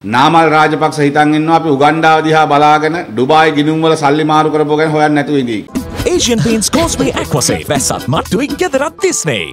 නාමල් රාජපක්ෂ හිතන් ඉන්නවා අපි උගණ්ඩාව දිහා බලාගෙන ඩුබායි ගිණුම් වල සල්ලි මාරු කරපුව ගැන හොයන්න නැතුව ඉඳී. Asian Paints Causeway Aquasafe වැස්සත් මට්ටුවෙන් ගෙදරත් තිස්නේ.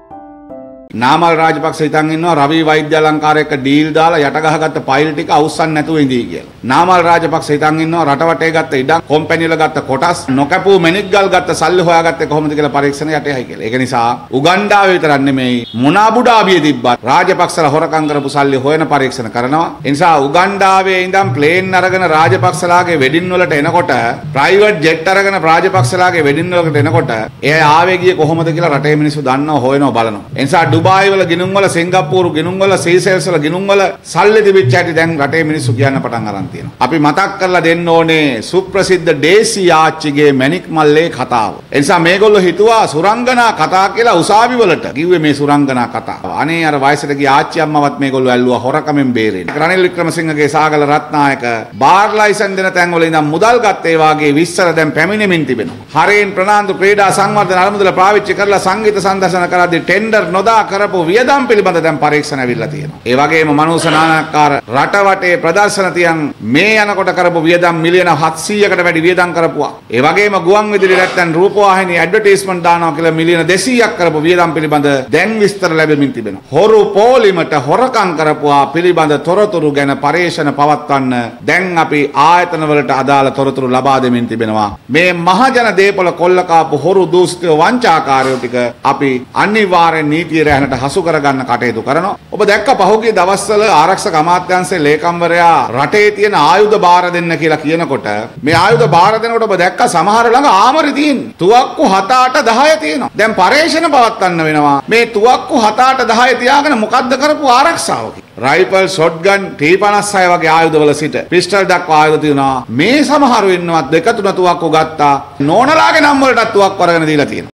Namal Rajapaksa හිතන් ඉන්නවා රවි වෛද්‍ය අලංකාර එක්ක ඩීල් දාලා යට ගහගත්ත ෆයිල් ටික අවුස්සන්න නැතුව ඉඳී කියලා. නාමල් රාජපක්ෂ හිතන් ඉන්නවා රටවටේ ගත්ත ඉඩම් කොම්පැනි වල ගත්ත කොටස් නොකැපූ මැණික් ගල් ගත්ත සල්ලි හොයාගත්තේ කොහොමද කියලා පරීක්ෂණ යටේයි කියලා. ඒක නිසා උගණ්ඩාවේ විතරක් නෙමෙයි මොනාබුඩාබියේ තිබ්බත් රාජපක්ෂලා හොරකම් කරපු සල්ලි හොයන පරීක්ෂණ කරනවා. ඒ නිසා උගණ්ඩාවේ ඉඳන් ප්ලේන් අරගෙන රාජපක්ෂලාගේ වෙඩින් වලට එනකොට ප්‍රයිවට් ජෙට් අරගෙන රාජපක්ෂලාගේ වෙඩින් වලට එනකොට ඒ ආවේ ගියේ කොහොමද කියලා රටේ මිනිස්සු දන්නව හොයනවා බලනවා. ඒ නිසා ඩුබායි වල ගිණුම් වල සිංගප්පූරු ගිණුම් වල සීසෙල්ස් වල ගිණුම් වල සල්ලි තිබිච්ච හැටි දැන් රටේ මිනිස්සු කියන්න පටන් අරන් තියෙනවා. අපි මතක් කරලා දෙන්න ඕනේ සුප්‍රසිද්ධ ඩේසි ආච්චිගේ මැණික් මල්ලේ කතාව. ඒ නිසා මේගොල්ලෝ හිතුවා සුරංගනා කතා කියලා උසාවි වලට කිව්වේ මේ සුරංගනා කතාව. අනේ අර වයසට ගිය ආච්චි අම්මවත් මේගොල්ලෝ ඇල්ලුවා හොරකමෙන් බේරෙන්න. රනිල් වික්‍රමසිංහගේ සාගල රත්නායක බාර් ලයිසන් දෙන තැන් වල ඉඳන් මුදල් ගත්තේ වාගේ විස්තර දැන් පැමිණෙමින් තිබෙනවා. හරේන් ප්‍රනාන්දු ක්‍රීඩා සංවර්ධන අරමුදල පාවිච්චි කරලා සංගීත සංදර්ශන කරද්දී ටෙන්ඩර් නොදා කරපු වියදම් පිළිබඳ දැන් පරීක්ෂණ ඇවිල්ලා තියෙනවා. ඒ වගේම මනෝස නානක්කාර රට වටේ ප්‍රදර්ශන තියන් මේ යනකොට කරපු වියදම් මිලියන 700කට වැඩි වියදම් කරපුවා. ඒ වගේම ගුවන් විදුලි නැත්නම් රූපවාහිනී ඇඩ්වර්ටයිස්මන්ට් දානවා කියලා මිලියන 200ක් කරපු වියදම් පිළිබඳ දැන් විස්තර ලැබෙමින් තිබෙනවා. හොරු පොලිමට හොරකම් කරපුවා පිළිබඳ තොරතුරු ගැන පරීක්ෂණ පවත්වන්න දැන් අපි ආයතන වලට අදාළ තොරතුරු ලබා දෙමින් තිබෙනවා. මේ මහජන දේපොළ කොල්ල කාපු හොරු දූෂිතව වංචාකාරයෝ ටික අපි අනිවාර්යෙන් නීතිය රැහැනට හසු කරගන්න කටයුතු කරනවා. ඔබ දැක්ක පහුගිය දවස්වල ආරක්ෂක අමාත්‍යාංශයේ ලේකම්වරයා රටේ තියෙන ආයුධ බාර දෙන්න කියලා කියනකොට මේ ආයුධ බාර දෙනකොට ඔබ දැක්ක සමහර ළඟ ආමරි තියෙන්නේ. තුවක්කු 7 8 10 තියෙනවා. දැන් පරීක්ෂණ පවත්වන්න වෙනවා. මේ තුවක්කු 7 8 10 තියාගෙන මොකද්ද කරපු ආරක්ෂාව කියලා. රයිෆල් ෂොට්ගන් T56 වගේ ආයුධවල සිට පිස්ටල් දක්වා ආයුධ තියෙනවා. මේ සමහරු ඉන්නවත් දෙක තුන තුවක්කු ගත්තා. නෝනලාගේ නම් වලටත් තුවක්කු අරගෙන දීලා තියෙනවා.